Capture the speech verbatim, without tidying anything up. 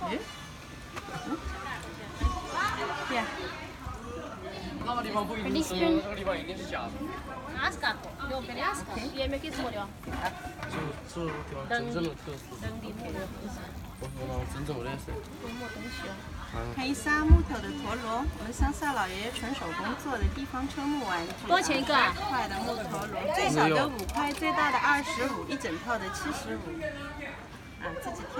哎，嗯，对呀。 那个地方不一定是，那个地方一定是假的。 Ascaco, devo bene asca. E me che smorio? 就这个地方真正的特色。我说呢，真正的那些。 看一沙木头的陀螺，我们乡下老爷爷纯手工做的地方车木玩具。 多少钱一个啊？ 十块的木陀螺，最小的五块，最大的二十五，一整套的七十五。啊，自己挑。